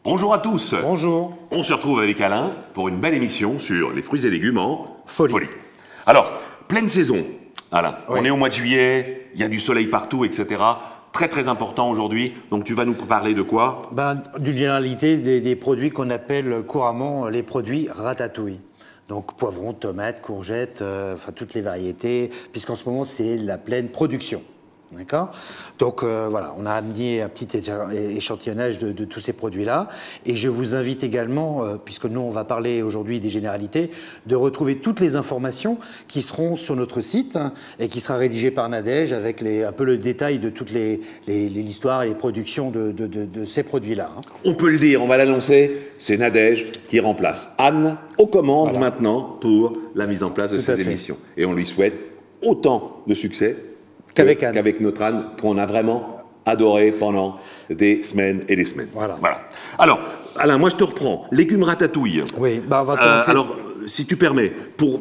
Bonjour à tous. Bonjour. On se retrouve avec Alain pour une belle émission sur les fruits et légumes en Folie. Alors, pleine saison, Alain. Oui. On est au mois de juillet, il y a du soleil partout, etc. Très très important aujourd'hui. Donc tu vas nous parler de quoi? D'une généralité des produits qu'on appelle couramment les produits ratatouille. Donc poivrons, tomates, courgettes, enfin toutes les variétés, puisqu'en ce moment c'est la pleine production. D'accord. Donc voilà, on a amené un petit échantillonnage de tous ces produits-là. Et je vous invite également, puisque nous on va parler aujourd'hui des généralités, de retrouver toutes les informations qui seront sur notre site et qui sera rédigé par Nadège avec un peu le détail de toutes l'histoire et les productions de ces produits-là. On peut le dire, on va l'annoncer, c'est Nadège qui remplace Anne aux commandes maintenant pour la mise en place de ces émissions. Et on lui souhaite autant de succès qu'avec notre Anne, qu'on a vraiment adoré pendant des semaines et des semaines. Voilà. Alors, Alain, moi je te reprends. Légumes ratatouille. Oui, on va commencer. Alors, si tu permets, pour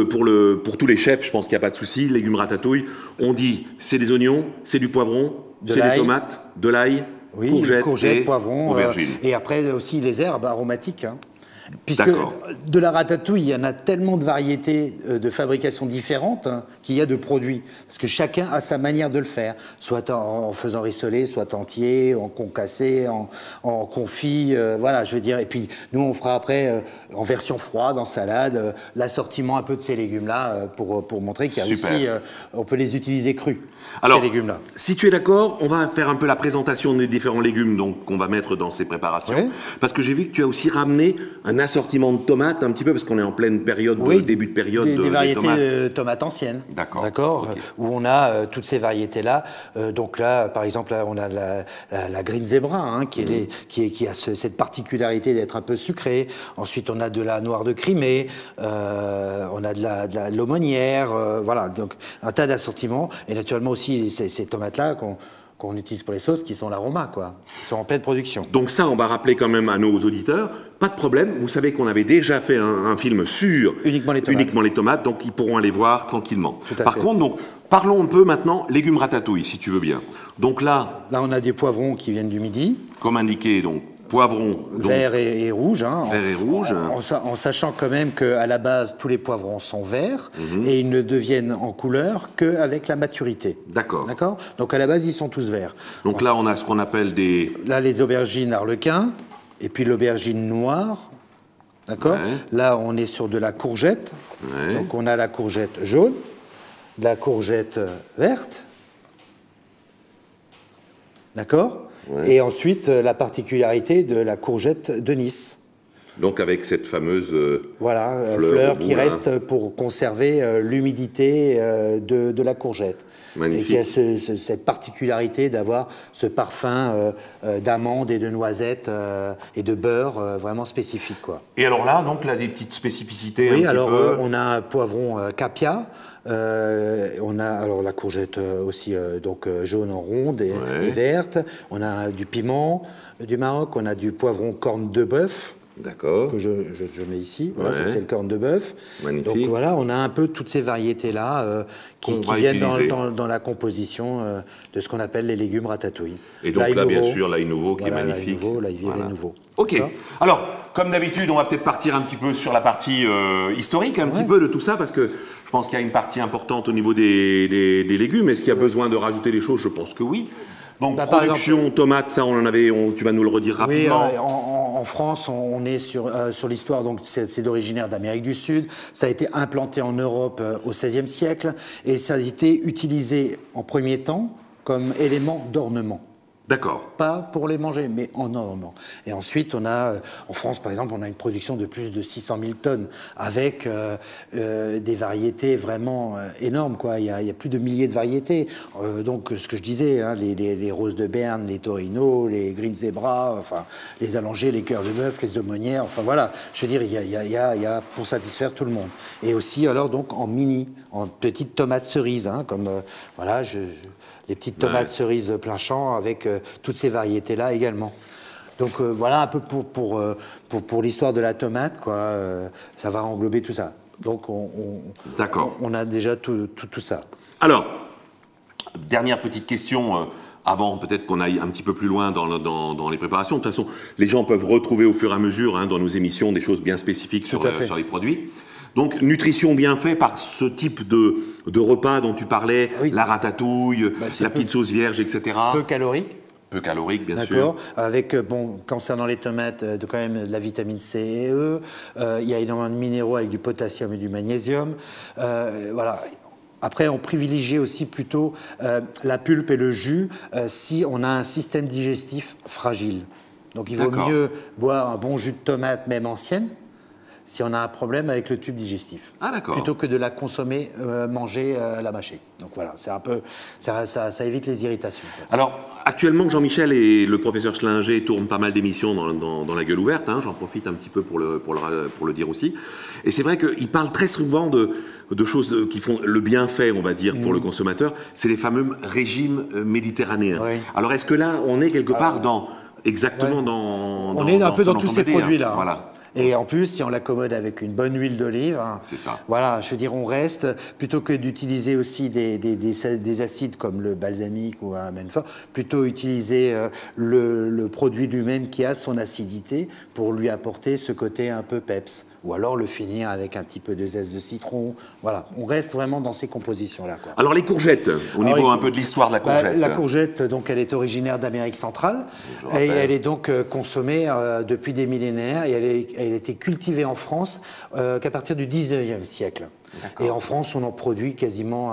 tous les chefs, je pense qu'il n'y a pas de souci, légumes ratatouille, on dit c'est des oignons, c'est du poivron, c'est des tomates, de l'ail, oui, courgettes, poivrons, aubergines. Et après aussi les herbes aromatiques. Puisque de la ratatouille, il y en a tellement de variétés de fabrication différentes qu'il y a de produits. Parce que chacun a sa manière de le faire. Soit en faisant rissoler, soit entier, en concassé, en confit. Voilà, je veux dire. Et puis nous, on fera après en version froide, en salade, l'assortiment un peu de ces légumes-là pour montrer qu'il y a aussi... on peut les utiliser crus, ces légumes-là. Si tu es d'accord, on va faire un peu la présentation des différents légumes qu'on va mettre dans ces préparations. Oui. Parce que j'ai vu que tu as aussi ramené un assortiment de tomates, un petit peu, parce qu'on est en pleine période, début de période des variétés tomates. De tomates anciennes. D'accord. Okay. Où on a toutes ces variétés-là. Donc là, par exemple, là, on a la Green Zebra, qui a cette particularité d'être un peu sucrée. Ensuite, on a de la noire de Crimée, on a de l'aumônière, voilà. Donc, un tas d'assortiments. Et naturellement aussi, ces tomates-là qu'on utilise pour les sauces, qui sont l'aroma, quoi. Qui sont en pleine production. Donc ça, on va rappeler quand même à nos auditeurs, pas de problème, vous savez qu'on avait déjà fait un film sur uniquement les tomates, donc ils pourront aller voir tranquillement. Par contre, donc, parlons un peu maintenant légumes ratatouille, si tu veux bien. Donc là... Là, on a des poivrons qui viennent du Midi. Comme indiqué, donc, poivrons... Vert et rouge. Vert et rouge. En sachant quand même qu'à la base, tous les poivrons sont verts et ils ne deviennent en couleur qu'avec la maturité. D'accord. Donc à la base, ils sont tous verts. Donc là, on a ce qu'on appelle des... Là, les aubergines arlequin et puis l'aubergine noire. D'accord. Ouais. Là, on est sur de la courgette. Ouais. Donc on a la courgette jaune, de la courgette verte. D'accord. Ouais. Et ensuite, la particularité de la courgette de Nice. Donc avec cette fameuse fleur qui reste pour conserver l'humidité de la courgette. Magnifique. Et qui a cette particularité d'avoir ce parfum d'amande et de noisettes et de beurre vraiment spécifique, quoi. Et alors là, donc, là, des petites spécificités. Oui, alors on a un poivron capia. On a alors la courgette aussi donc jaune en ronde et verte. On a du piment du Maroc. On a du poivron corne de bœuf. D'accord. Que je mets ici. Voilà, ça c'est le corne de bœuf. Magnifique. Donc voilà, on a un peu toutes ces variétés-là qui viennent dans la composition de ce qu'on appelle les légumes ratatouille. Et donc là, bien sûr, l'ail nouveau qui est magnifique. L'ail nouveau. Ok. Alors, comme d'habitude, on va peut-être partir un petit peu sur la partie historique, un petit peu de tout ça, parce que je pense qu'il y a une partie importante au niveau des légumes. Est-ce qu'il y a besoin de rajouter des choses? Je pense que oui. Donc, production, exemple, tomates, ça, tu vas nous le redire rapidement. Oui, en France, on est sur l'histoire, donc c'est d'originaire d'Amérique du Sud. Ça a été implanté en Europe au XVIe siècle et ça a été utilisé en premier temps comme élément d'ornement. D'accord. Pas pour les manger, mais en ornement. Et ensuite, on a, en France par exemple, on a une production de plus de 600 000 tonnes avec des variétés vraiment énormes, quoi. Il y a plus de milliers de variétés. Donc, ce que je disais, hein, les roses de Berne, les Torino, les Green Zebra, enfin, les allongés, les cœurs de bœuf, les aumônières, enfin voilà. Je veux dire, il y a pour satisfaire tout le monde. Et aussi, alors, donc, en petites tomates cerises, hein, comme, voilà, les petites tomates cerises plein champ avec toutes ces variétés-là également. Donc voilà un peu pour l'histoire de la tomate, quoi. Ça va englober tout ça. Donc on a déjà tout ça. Alors, dernière petite question avant peut-être qu'on aille un petit peu plus loin dans les préparations. De toute façon, les gens peuvent retrouver au fur et à mesure dans nos émissions des choses bien spécifiques sur les produits. Donc, nutrition bien fait par ce type de repas dont tu parlais, la ratatouille, la petite sauce vierge, etc. Peu calorique. Peu calorique, bien sûr. D'accord. Avec, concernant les tomates, quand même de la vitamine C et E. Il y a énormément de minéraux avec du potassium et du magnésium. Voilà. Après, on privilégie aussi plutôt la pulpe et le jus si on a un système digestif fragile. Donc, il vaut mieux boire un bon jus de tomate, même ancienne, si on a un problème avec le tube digestif. Ah, d'accord. Plutôt que de la consommer, manger, la mâcher. Donc voilà, c'est un peu, ça évite les irritations, quoi. Alors, actuellement, Jean-Michel et le professeur Schlinger tournent pas mal d'émissions dans la gueule ouverte. J'en profite un petit peu pour le dire aussi. Et c'est vrai qu'ils parlent très souvent de choses qui font le bienfait, on va dire, pour le consommateur. C'est les fameux régimes méditerranéens. Oui. Alors, est-ce que là, on est quelque part exactement dans... On est un peu dans tous ces produits-là. Voilà. Et en plus, si on l'accommode avec une bonne huile d'olive, c'est ça. Voilà, je veux dire, on reste, plutôt que d'utiliser aussi des acides comme le balsamique ou un Menfort, plutôt utiliser le produit lui-même qui a son acidité pour lui apporter ce côté un peu peps. Ou alors le finir avec un petit peu de zeste de citron. Voilà, on reste vraiment dans ces compositions-là, quoi. Alors les courgettes, au niveau un peu de l'histoire de la courgette. La courgette, donc, elle est originaire d'Amérique centrale et elle est donc consommée depuis des millénaires et elle a été cultivée en France qu'à partir du 19e siècle. Et en France, on en produit quasiment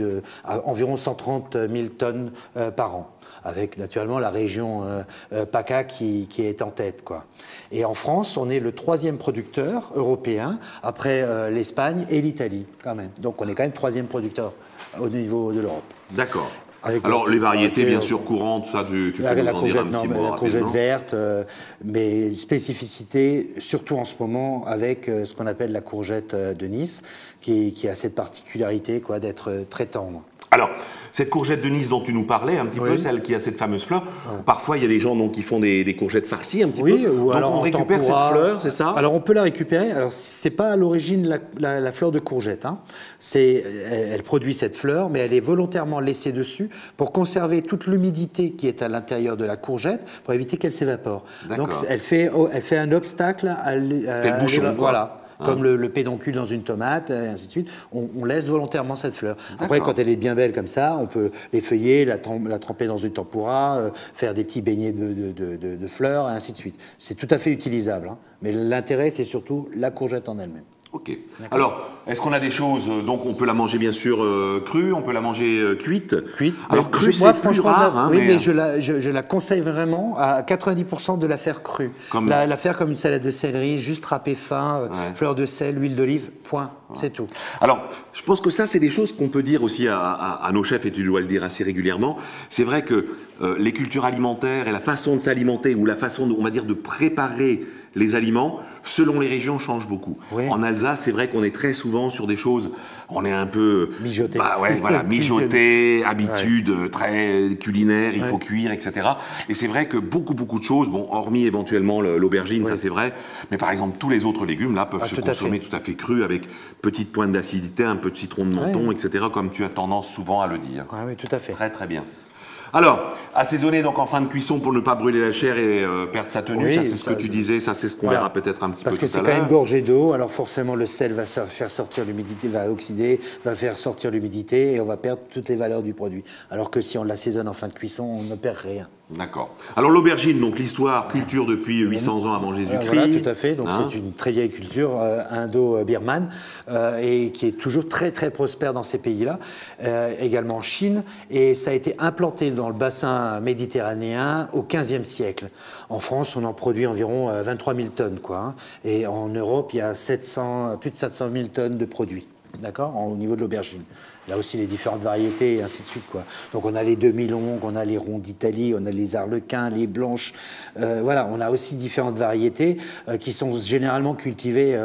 environ 130 000 tonnes par an, avec naturellement la région PACA qui est en tête, quoi. Et en France, on est le 3e producteur européen, après l'Espagne et l'Italie, quand même. Donc on est quand même 3e producteur au niveau de l'Europe. D'accord. Alors les variétés, bien sûr, courantes, ça, tu peux nous en dire un petit mot. La courgette verte, mais spécificité, surtout en ce moment, avec ce qu'on appelle la courgette de Nice, qui a cette particularité, quoi, d'être très tendre. Alors, cette courgette de Nice dont tu nous parlais, un petit peu, celle qui a cette fameuse fleur, parfois il y a des gens qui font des courgettes farcies un petit peu. Ou donc alors on récupère cette fleur, c'est ça? Alors on peut la récupérer. Alors c'est pas à l'origine la fleur de courgette. Elle produit cette fleur, mais elle est volontairement laissée dessus pour conserver toute l'humidité qui est à l'intérieur de la courgette, pour éviter qu'elle s'évapore. Donc elle fait un obstacle à le bouchon, voilà. Comme le pédoncule dans une tomate, et ainsi de suite. On laisse volontairement cette fleur. Après, quand elle est bien belle comme ça, on peut l'effeuiller, la tremper dans une tempura, faire des petits beignets de fleurs, et ainsi de suite. C'est tout à fait utilisable. Mais l'intérêt, c'est surtout la courgette en elle-même. Ok. Alors, est-ce qu'on a des choses... Donc, on peut la manger, bien sûr, crue, on peut la manger cuite. Cuite. Alors, crue, c'est plus rare. Oui, mais je la conseille vraiment à 90% de la faire crue. La faire comme une salade de céleri, juste râpée fin, fleur de sel, huile d'olive, point. C'est tout. Alors, je pense que ça, c'est des choses qu'on peut dire aussi à nos chefs, et tu dois le dire assez régulièrement. C'est vrai que les cultures alimentaires et la façon de s'alimenter, ou la façon, on va dire, de préparer les aliments, selon les régions, changent beaucoup. Oui. En Alsace, c'est vrai qu'on est très souvent sur des choses, on est un peu... mijoté. Mijoté, habitude très culinaire, il faut cuire, etc. Et c'est vrai que beaucoup de choses, hormis éventuellement l'aubergine, ça c'est vrai, mais par exemple, tous les autres légumes, là, peuvent se consommer tout à fait crus, avec petite pointe d'acidité, un peu de citron de menton, etc., comme tu as tendance souvent à le dire. Oui, tout à fait. Très, très bien. Alors, assaisonner donc en fin de cuisson pour ne pas brûler la chair et perdre sa tenue, ça c'est ce que tu disais, ça c'est ce qu'on verra peut-être un petit peu tout à l'heure. Parce que c'est quand même gorgé d'eau, alors forcément le sel va faire sortir l'humidité, va oxyder, va faire sortir l'humidité et on va perdre toutes les valeurs du produit. Alors que si on l'assaisonne en fin de cuisson, on ne perd rien. D'accord. Alors l'aubergine, donc l'histoire, culture depuis 800 ans avant Jésus-Christ. Voilà, tout à fait. Donc c'est une très vieille culture indo-birmane et qui est toujours très très prospère dans ces pays-là, également en Chine. Et ça a été implanté dans le bassin méditerranéen au XVe siècle. En France, on en produit environ 23 000 tonnes, quoi. Et en Europe, il y a plus de 700 000 tonnes de produits. D'accord, au niveau de l'aubergine. Là aussi, les différentes variétés, et ainsi de suite, quoi. Donc, on a les demi-longues, on a les ronds d'Italie, on a les arlequins, les blanches. Voilà, on a aussi différentes variétés qui sont généralement cultivées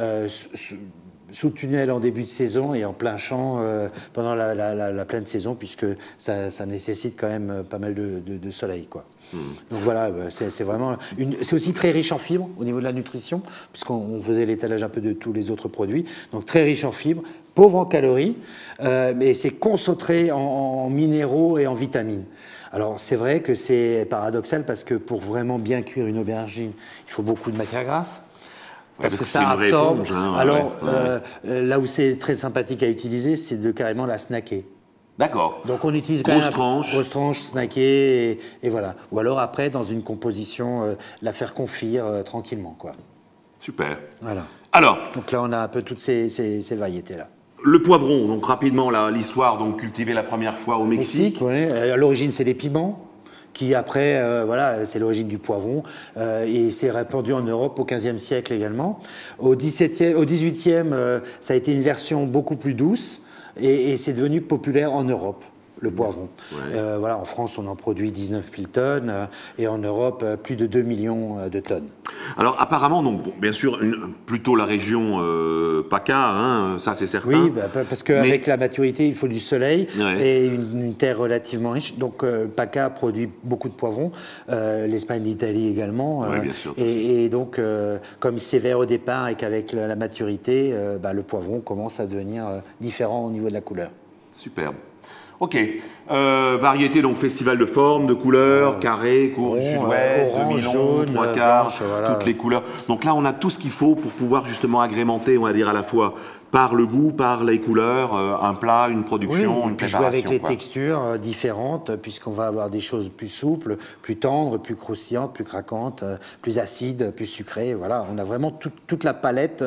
sous tunnel en début de saison et en plein champ pendant la pleine saison, puisque ça nécessite quand même pas mal de soleil, quoi. Donc voilà, c'est vraiment c'est aussi très riche en fibres au niveau de la nutrition, puisqu'on faisait l'étalage un peu de tous les autres produits. Donc très riche en fibres, pauvre en calories, mais c'est concentré en minéraux et en vitamines. Alors c'est vrai que c'est paradoxal parce que pour vraiment bien cuire une aubergine, il faut beaucoup de matière grasse. Parce que ça absorbe. Éponge, hein, alors là où c'est très sympathique à utiliser, c'est de carrément la snacker. D'accord. Donc on utilise grosse tranche, snacker et voilà. Ou alors après dans une composition, la faire confire tranquillement quoi. Super. Voilà. Alors. Donc là on a un peu toutes ces variétés là. Le poivron, donc rapidement l'histoire, donc cultivé la première fois au Mexique. Oui. À l'origine c'est des piments. Qui après, voilà, c'est l'origine du poivron, et c'est répandu en Europe au XVe siècle également. Au XVIIIe, ça a été une version beaucoup plus douce, et c'est devenu populaire en Europe, le poivron. Ouais. Voilà, en France, on en produit 19 000 tonnes, et en Europe, plus de 2 millions de tonnes. Alors apparemment, donc, bon, bien sûr, plutôt la région PACA, hein, ça c'est certain. Oui, parce qu'avec la maturité, il faut du soleil et une terre relativement riche. Donc PACA produit beaucoup de poivrons, l'Espagne, l'Italie également. Bien sûr, et donc, comme c'est vert au départ et qu'avec la maturité, le poivron commence à devenir différent au niveau de la couleur. Superbe. Ok. Variété, donc festival de formes, de couleurs, carré, court, sud-ouest, demi-long, trois quarts, voilà. Toutes les couleurs. Donc là, on a tout ce qu'il faut pour pouvoir justement agrémenter, on va dire, à la fois par le goût, par les couleurs, un plat, une production, une préparation. Jouer avec les textures différentes, puisqu'on va avoir des choses plus souples, plus tendres, plus croustillantes, plus craquantes, plus acides, plus sucrées. Voilà, on a vraiment toute la palette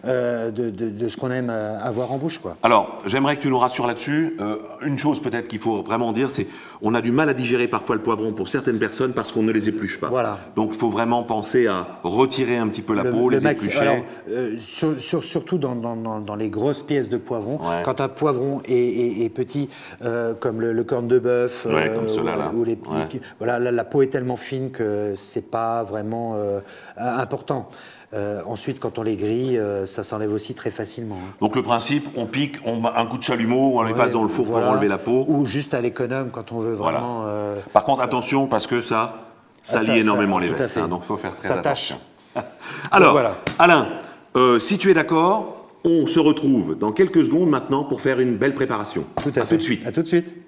de ce qu'on aime avoir en bouche, quoi. Alors, j'aimerais que tu nous rassures là-dessus. Une chose peut-être qu'il faut vraiment dire, c'est on a du mal à digérer parfois le poivron pour certaines personnes parce qu'on ne les épluche pas. Voilà. Donc, il faut vraiment penser à retirer un petit peu la peau, les éplucher. Alors, surtout dans les grosses pièces de poivron, quand un poivron est petit, comme le corne de bœuf, ou les petits, voilà, la peau est tellement fine que c'est pas vraiment important. Ensuite, quand on les grille, ça s'enlève aussi très facilement. Hein. Donc le principe, on pique, on met un coup de chalumeau, on les passe dans le four pour enlever la peau. Ou juste à l'économe quand on veut vraiment... Par contre, attention, parce que ça lie énormément les vestes. Hein, donc il faut faire très attention. Alors, Alain, si tu es d'accord, on se retrouve dans quelques secondes maintenant pour faire une belle préparation. Tout à fait. À tout de suite. À tout de suite.